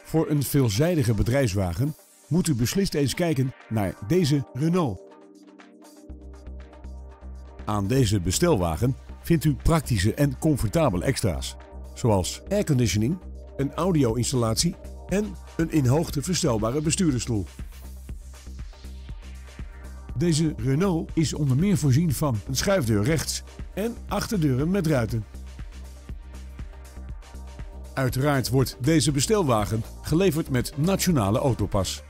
Voor een veelzijdige bedrijfswagen moet u beslist eens kijken naar deze Renault. Aan deze bestelwagen vindt u praktische en comfortabele extra's, zoals airconditioning, een audio-installatie en een in hoogte verstelbare bestuurdersstoel. Deze Renault is onder meer voorzien van een schuifdeur rechts en achterdeuren met ruiten. Uiteraard wordt deze bestelwagen geleverd met Nationale Autopas.